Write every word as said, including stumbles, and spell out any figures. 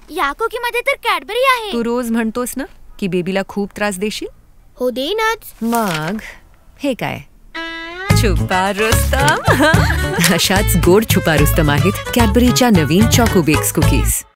या कुकी मध्ये तर कॅडबरी आहे. तू रोज म्हणतोस ना की बेबीला खूप त्रास देशील. हो देईनच. मग हे काय? छुपा रुस्तम. अशाच गोड छुपा रुस्तम आहेत कॅडबरीच्या नवीन चॉको बेक्स कुकीज.